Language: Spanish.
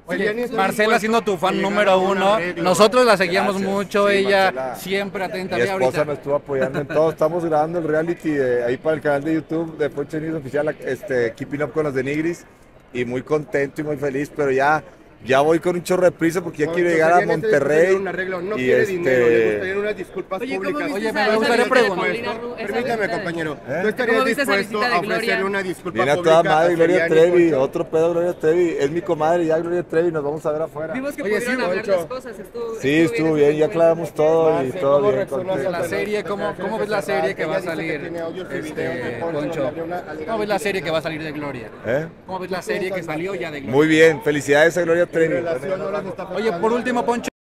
Oye, Marcela siendo tu fan número uno, nosotros la seguíamos mucho, Sí, ella Marcela. siempre atenta. Mi Ve esposa ahorita. me estuvo apoyando en todo. Estamos grabando el reality ahí para el canal de YouTube de Poncho News Oficial, Keeping Up con los de Nigris. Y muy contento y muy feliz, pero ya voy con un chorro de prisa porque ya quiero llegar a Monterrey. No y quiere dinero, le gustarían unas disculpas Oye, ¿cómo públicas. viste Oye, esa- me esa gustaría visita de preguntar. Paulina Ru- esa Permítame, visita de- compañero. ¿Tú ¿Cómo estarías viste esa dispuesto visita de a ofrecerle Gloria? una disculpa Viene a pública toda madre a Gloria Seriani, Trevi, Poncho? otro pedo Gloria Trevi. Es mi comadre ya Gloria Trevi, nos vamos a ver afuera. Vimos que Oye, pudieron sí, hablar Poncho. las cosas, Sí, estuvo bien, ya aclaramos todo y todo bien. contento. La serie, ¿cómo ves la serie que va a salir? Poncho, ¿cómo ves la serie que va a salir de Gloria? ¿Cómo ves la serie que salió ya de Gloria? Muy bien, felicidades a Gloria Trevi. Relación no las está Oye, por último, Poncho.